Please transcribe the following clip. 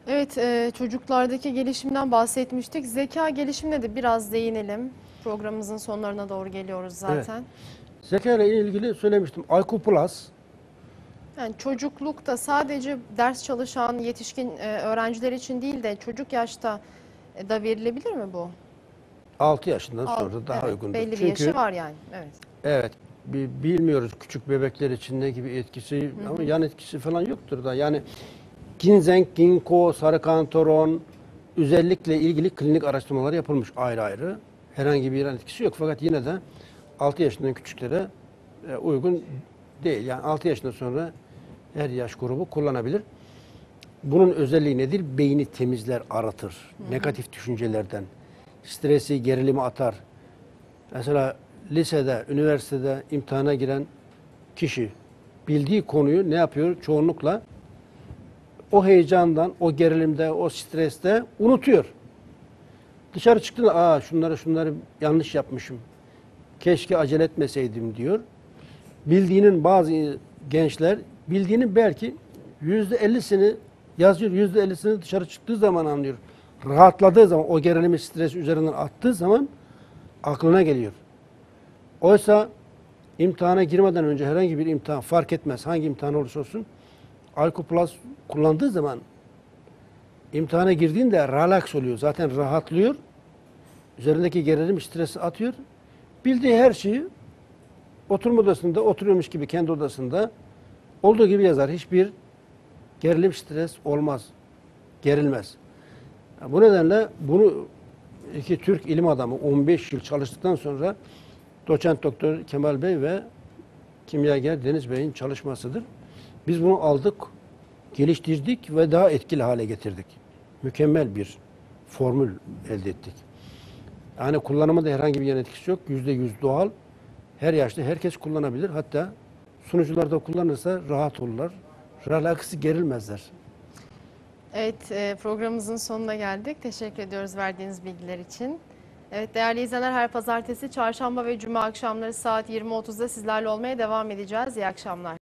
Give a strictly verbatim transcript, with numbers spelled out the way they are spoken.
Evet, e, çocuklardaki gelişimden bahsetmiştik. Zeka gelişimine de biraz değinelim. Programımızın sonlarına doğru geliyoruz Evet. zaten. Zeka ile ilgili söylemiştim. I Q Plus. Yani çocuklukta sadece ders çalışan yetişkin e, öğrenciler için değil de çocuk yaşta e, da verilebilir mi bu? altı yaşından Al, sonra daha evet, uygundur. belli bir Çünkü yaşı var yani. Evet. evet, bi- bilmiyoruz küçük bebekler için ne gibi etkisi Hı ama hı. yan etkisi falan yoktur da. Yani ginseng, ginkgo, sarı kantaron özellikle ilgili klinik araştırmalar yapılmış ayrı ayrı. Herhangi bir yan etkisi yok fakat yine de altı yaşından küçüklere e, uygun değil. Yani altı yaşından sonra her yaş grubu kullanabilir. Bunun özelliği nedir? Beyni temizler, aratır. Hı hı. Negatif düşüncelerden, stresi, gerilimi atar. Mesela lisede, üniversitede imtihana giren kişi bildiği konuyu ne yapıyor? Çoğunlukla o heyecandan, o gerilimde, o streste unutuyor. Dışarı çıktığında aa şunları şunları yanlış yapmışım. Keşke acele etmeseydim diyor. Bildiğinin bazı gençler bildiğinin belki yüzde ellisini yazıyor, yüzde ellisini dışarı çıktığı zaman anlıyor. Rahatladığı zaman, o gerilimi, stresi üzerinden attığı zaman aklına geliyor. Oysa imtihana girmeden önce herhangi bir imtihan fark etmez. Hangi imtihan olursa olsun I Q Plus kullandığı zaman imtihana girdiğinde relax oluyor. Zaten rahatlıyor. Üzerindeki gerilim, stresi atıyor. Bildiği her şeyi oturma odasında oturuyormuş gibi kendi odasında olduğu gibi yazar. Hiçbir gerilim, stres olmaz. Gerilmez. Bu nedenle bunu iki Türk ilim adamı on beş yıl çalıştıktan sonra doçent doktor Kemal Bey ve kimyager Deniz Bey'in çalışmasıdır. Biz bunu aldık, geliştirdik ve daha etkili hale getirdik. Mükemmel bir formül elde ettik. Yani kullanımında herhangi bir yan etkisi yok. Yüzde yüz doğal. Her yaşta herkes kullanabilir. Hatta sunucular da kullanırsa rahat olurlar. Relax, gerilmezler. Evet, e, programımızın sonuna geldik. Teşekkür ediyoruz verdiğiniz bilgiler için. Evet, değerli izleyenler, her pazartesi, çarşamba ve cuma akşamları saat yirmi otuzda sizlerle olmaya devam edeceğiz. İyi akşamlar.